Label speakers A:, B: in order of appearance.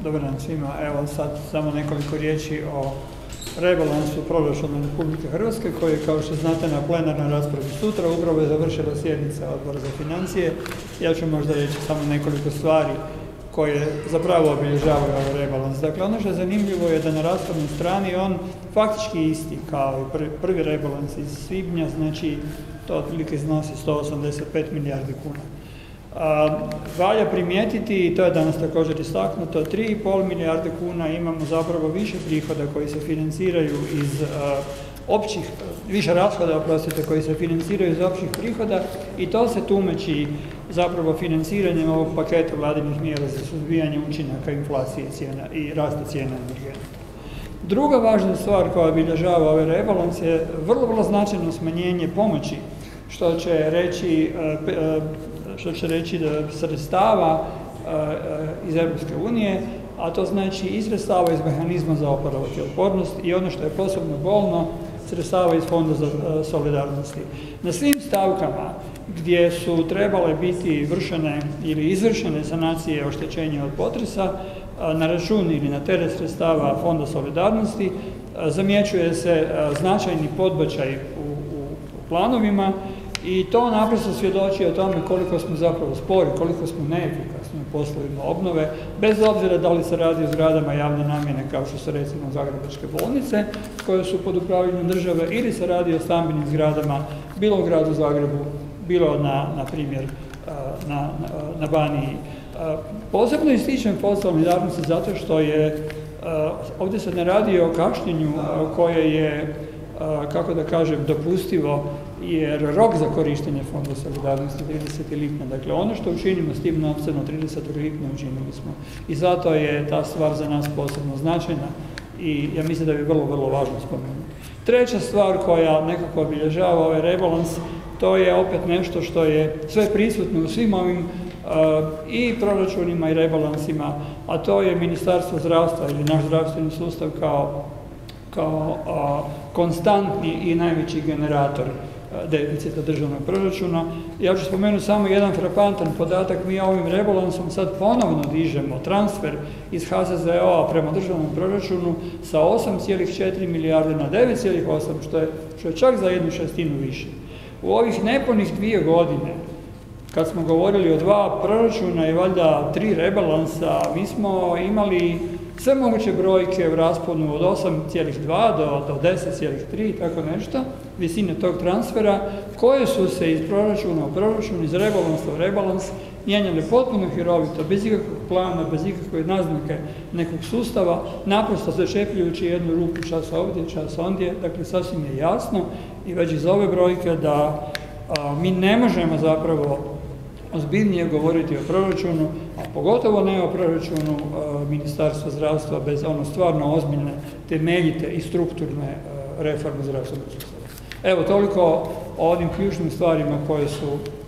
A: Dobar dan svima. Evo sad samo nekoliko riječi o rebalansu proračuna Republike Hrvatske koji je, kao što znate, na plenarnoj raspravi sutra. Upravo je završila sjednica Odbora za financije. Ja ću možda reći samo nekoliko stvari koje zapravo obilježavaju ovaj rebalans. Dakle, ono što je zanimljivo je da na raspravnoj strani on faktički isti kao i prvi rebalans iz svibnja, znači to otprilike iznosi 185 milijardi kuna. Valja primijetiti, i to je danas također istaknuto, 3,5 milijarde kuna imamo zapravo više prihoda koji se financiraju iz više rashoda, koji se financiraju iz općih prihoda, i to se tumači zapravo financiranjem ovog paketa vladinih mjera za suzbijanje učinaka inflacije cijena i rasta cijena energenata. Druga važna stvar koja obilježava ovaj rebalans je vrlo značajno smanjenje pomoći, što će reći da sredstava iz Europske unije, a to znači i sredstava iz mehanizma za oporavak i otpornost i ono što je posebno bolno, sredstava iz Fonda za solidarnosti. Na svim stavkama gdje su trebale biti vršene ili izvršene sanacije oštećenja od potresa, na račun ili na teret sredstava Fonda solidarnosti zamjećuje se značajni podbačaj u planovima, i to naprosto svjedoči o tome koliko smo zapravo spori, koliko smo neefikasni u poslovima obnove, bez obzira da li se radi o zgradama javne namjene kao što su recimo zagrebačke bolnice koje su pod upravljanjem države, ili se radi o stambenim zgradama bilo u gradu Zagrebu, bilo na primjer na Baniji. Posebno ističem Fond solidarnosti zato što je ovdje se ne radi o kašnjenju koje je, kako da kažem, dopustivo, jer rok za korištenje Fonda solidarnosti 30. lipnja. Dakle, ono što učinimo s tim novcem od 30. lipnja učinili smo. I zato je ta stvar za nas posebno značajna i ja mislim da je vrlo važno spomenuti. Treća stvar koja nekako obilježava ovaj rebalans, to je opet nešto što je sve prisutno u svim ovim i proračunima i rebalansima, a to je Ministarstvo zdravstva ili naš zdravstveni sustav kao konstantni i najveći generator deficita državnog proračuna. Ja ću spomenuti samo jedan frapantan podatak. Mi ovim rebalansom sad ponovno dižemo transfer iz HZZO-a prema državnom proračunu sa 8,4 milijarde na 9,8, što je čak za 1/6 više. U ovih nepunih 2 godine, kad smo govorili o 2 proračuna i valjda 3 rebalansa, mi smo imali sve moguće brojke u rasponu od 8,2 do 10,3, tako nešto, visine tog transfera, koje su se iz proračuna u proračun, iz rebalansa u rebalans mijenjale potpuno hirovito, bez ikakvog plana, bez ikakve naznake nekog sustava, naprosto začepljujući jednu ruku čas ovdje, čas ondje. Dakle, sasvim je jasno i već iz ove brojke da mi ne možemo zapravo ozbiljnije govoriti o proračunu, a pogotovo ne o proračunu Ministarstva zdravstva bez stvarno ozbiljne, temeljite i strukturne reforme zdravstvenog sustava. Evo, toliko o onim ključnim stvarima koje su